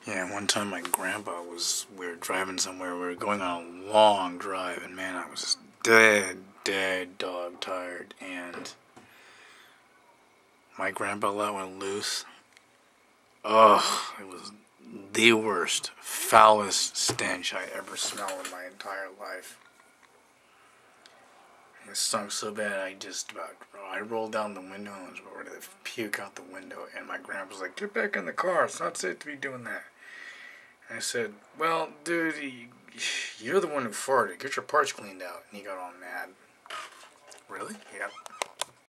Yeah, one time my grandpa we were driving somewhere, we were going on a long drive, and man, I was just dead dog tired, and my grandpa let one loose. Oh, it was the worst, foulest stench I ever smelled in my entire life. It stunk so bad I rolled down the window and was ready to puke out the window, and my grandpa's like, "Get back in the car, it's not safe to be doing that." I said, "Well, dude, you're the one who farted. Get your parts cleaned out." And he got all mad. Really? Yep.